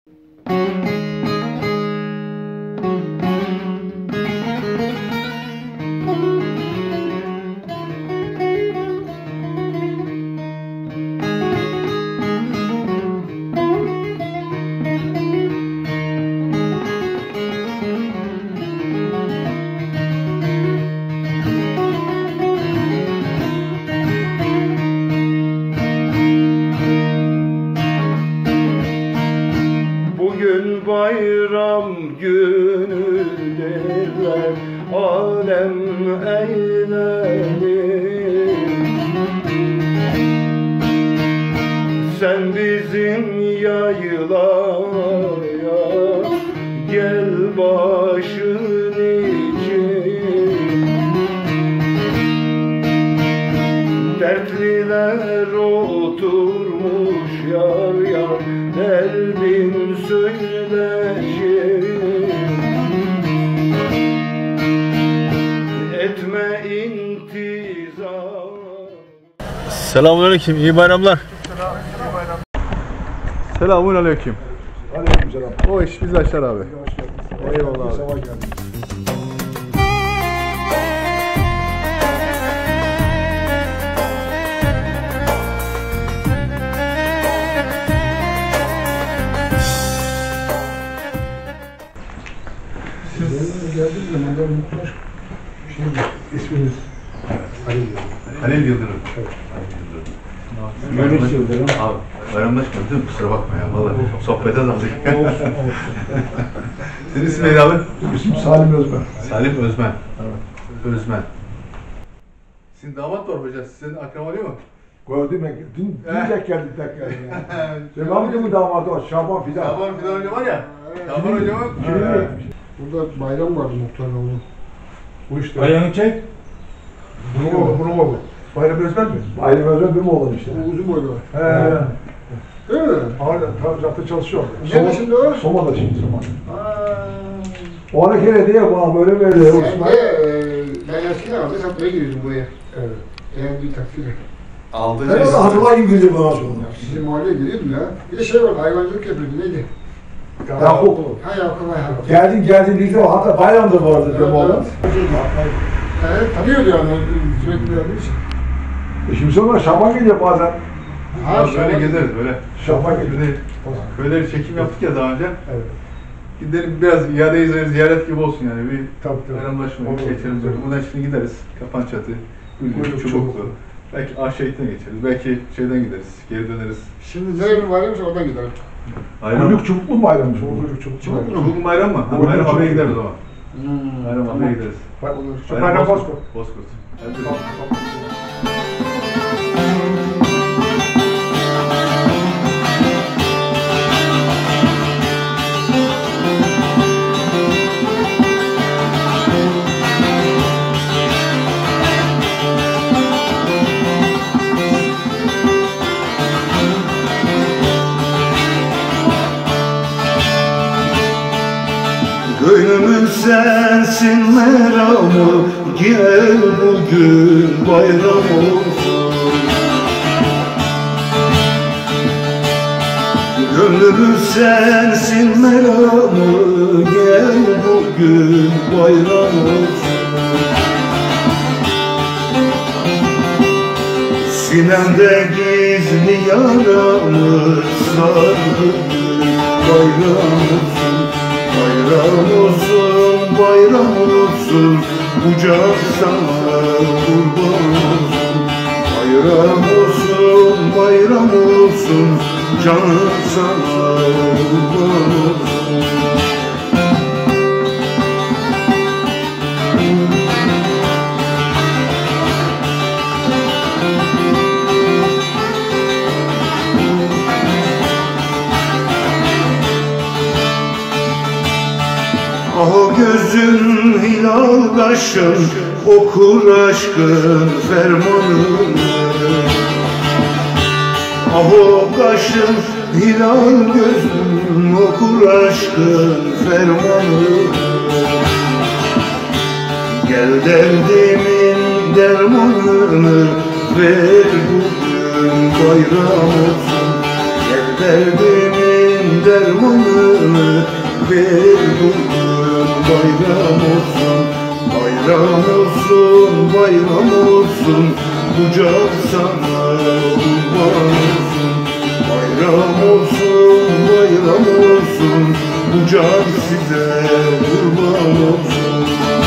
Bugün bayram günü derler, alem eğlenir. Sen bizim yaylaya gel başın için. Dertliler oturmuş yar yar, derdin söyleşir. Etme intizar. Selamünaleyküm, iyi bayramlar. Selamünaleyküm. Aleykümselam. O iş biz Yaşar abi. Eyvallah abi. Sabah geldin. Geldiğiniz zaman da unutmuş. Şimdi isminiz Halil Yıldırım. Evet. Halil Yıldırım. Abi, bayramlaşmadı değil mi? Kusura bakma ya. Vallahi sohbete daldık. Senin ismin neydi abi? İsmim Salim Özmen. Salim Özmen. Evet. Özmen. Sizin damat var hoca. Sizin akrabalı mı? Gördüm ben. Dün tek geldik yani. Senin amcamın damadı var. Şaban Fidan. Şaban Fidan Hoca var ya. Şaban Hoca var. Burada bayram vardı muhtarın oğlu. Bu işte. Ayağını çek. Bunun oğlu. Bayram Özmen mi? Bayram Özmen benim oğlum işte. O uzun boylu var. He. Değil mi? Aynen. Zaten çalışıyor. Nerede şimdi o? Soma'da şimdi Soma'da. O ara kere diye bana böyle böyle. Sen de ben eskiden aldı satmaya giriyordum buraya. Evet. Yani bir taksiyle. Aldı. Ben orada hatırlayayım güldüm bana sonra. Sizin mahalleye giriyordum ya. Bir de şey vardı, hayvancılık yapıyordu, neydi? Yakup. Ha Yakup Yakup. Geldin birlikte o hatta bayramda vardı benim oğlum. Evet, tanıyordu yani sürekli geldiği için. Şimdi sonra Şaban geliyor bazen. Ha, Böyle gezeriz böyle. Şaban geliyor. Şimdi köyleri çekim yaptık ya daha önce. Evet. Gidelim biraz iade ziyaret gibi olsun yani. Bir Tabii. bayramlaşmayı Olur, geçelim olur. böyle. Buradan şimdi gideriz. Kapançatı, Güllük, Çubuklu. Belki Aşehit'ten geçeriz. Belki şeyden gideriz. Geri döneriz. Şimdi nereye varıyormuş oradan gidelim. Kuyruk çubuklu mu bayrammış? Kuyruk çubuklu. Çubuk bayram mı? Ha, Kuyruk bayram çubuk. haberi gideriz o zaman. Bayram haberi gideriz. Bayram Bozkurt. Bozkurt. Gönlümün sensin meramı, gel bugün bayram olsun. Gönlümün sensin meramı, gel bugün bayram olsun. Sinemde gizli yaramı sardı, bayram olsun. Bayram olsun, bayram olsun, bucak sana kurban olsun. Bayram olsun, bayram olsun, can sana kurban olsun. Ah gözün hilal kaşın, okur aşkın fermanını. Ah o kaşın hilal gözün, okur aşkın fermanını. Gel derdimin dermanını, ver bugün bayram olsun. Gel derdimin dermanını ver bugün. Bayram olsun, bayram olsun, bayram olsun, kucak sana kurban olsun. Bayram olsun, bayram olsun, kucak size kurban olsun.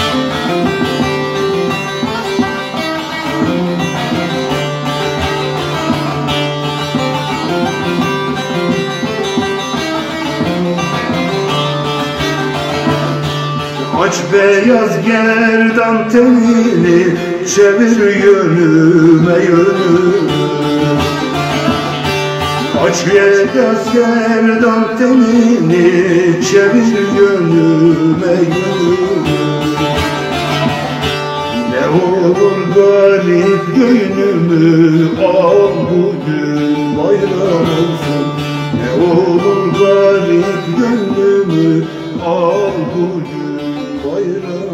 Aç beyaz gerdan tenini, çevir yönüme yönümü. Aç beyaz gerdan tenini, çevir yönüme yönümü. Ne olur garip gönlümü al bugün, bayram olsun. Ne olur garip gönlümü al bugün, bayram.